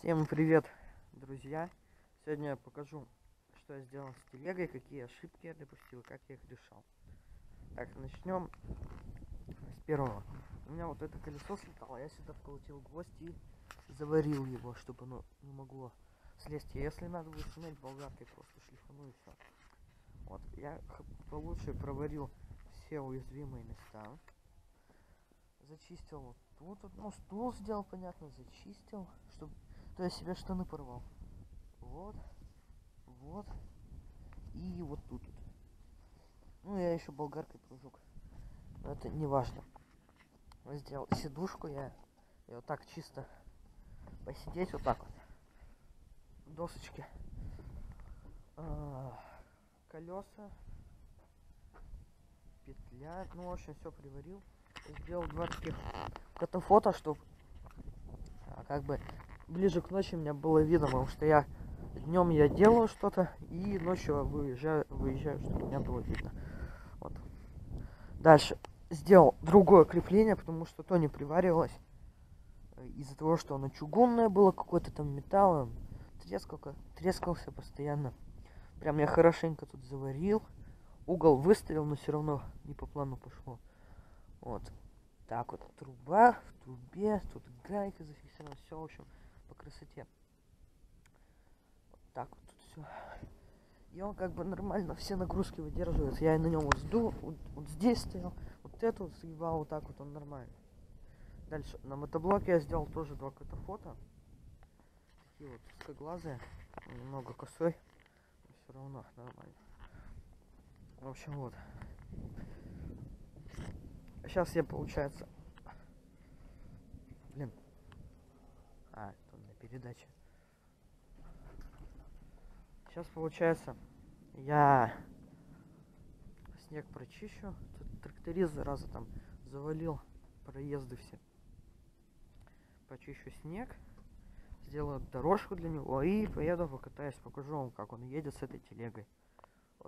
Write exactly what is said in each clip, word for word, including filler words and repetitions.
Всем привет, друзья! Сегодня я покажу, что я сделал с телегой, какие ошибки я допустил, как я их решал. Так, начнем с первого. У меня вот это колесо слетало, я сюда вколотил гвоздь и заварил его, чтобы оно не могло слезть. И если надо будет снять болгаркой, просто шлифану и все. Вот, я получше проварил все уязвимые места. Зачистил вот тут, вот, ну стул сделал, понятно, зачистил, чтобы то я себе штаны порвал. Вот, вот, и вот тут. Ну, я еще болгаркой прожег. Но это не важно. Сделал сидушку я. И вот так чисто посидеть вот так вот. Досочки. А, колеса. Петля. Ну, в общем, все приварил. Сделал два таких катафота, чтобы а, как бы ближе к ночи мне было видно, потому что я днем я делаю что-то и ночью выезжаю, выезжаю, чтобы меня было видно. Вот. Дальше сделал другое крепление, потому что то не приваривалось. Из-за того, что оно чугунное было, какой-то там металл, трескался, трескался постоянно. Прям я хорошенько тут заварил. Угол выставил, но все равно не по плану пошло. Вот. Так вот, труба в трубе, тут гайка зафиксирована, все, в общем, по красоте. Вот так вот тут все. И он как бы нормально все нагрузки выдерживает. Я на нем вот сдул, вот, вот здесь стоял, вот это вот съебал, вот так вот он нормально. Дальше на мотоблоке я сделал тоже два катафота. Такие вот узкоглазые, немного косой, но все равно нормально. В общем, вот. Сейчас я, получается... Блин. А, это на передаче. Сейчас, получается, я снег прочищу. Тут тракторист, зараза, там завалил проезды все. Почищу снег. Сделаю дорожку для него и поеду покатаюсь, покажу вам, как он едет с этой телегой. Вот.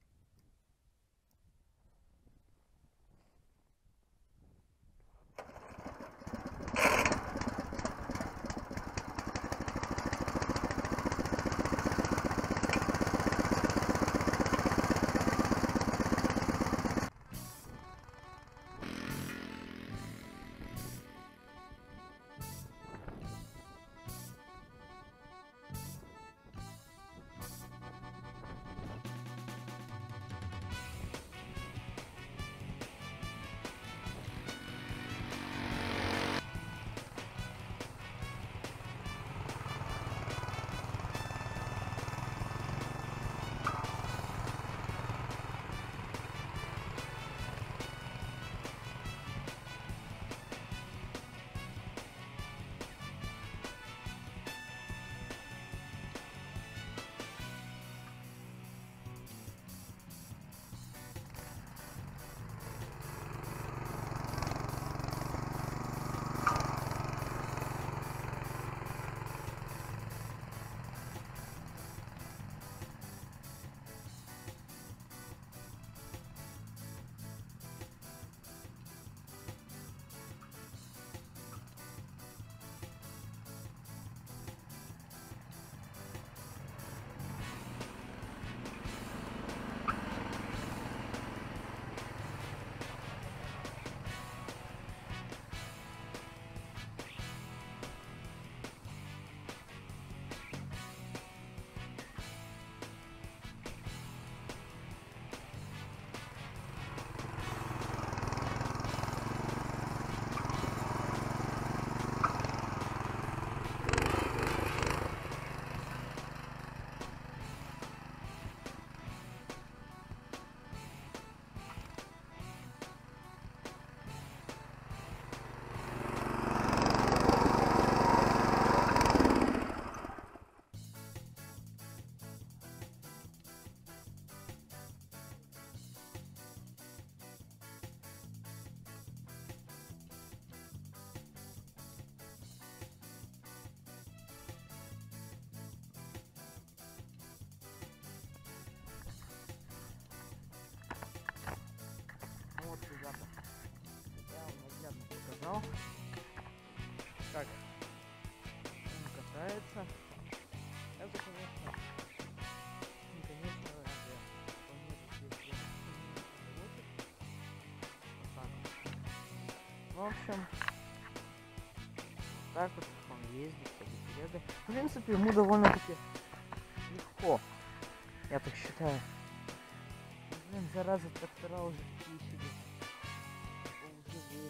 Вот, ребята, я вам наглядно показал, как он нравится. Это, конечно, не конечно, я планирую здесь делать. Вот так вот. Ну, в общем, так вот он ездит, победы. В принципе, ему довольно-таки легко, я так считаю. Блин, зараза, трактора уже такие себе. Полуживые.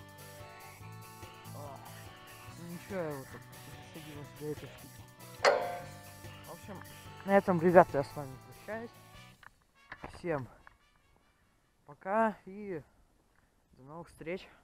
А, ну ничего, я его тут засадил до этой штуки. В общем, на этом, ребята, я с вами прощаюсь. Всем пока и до новых встреч.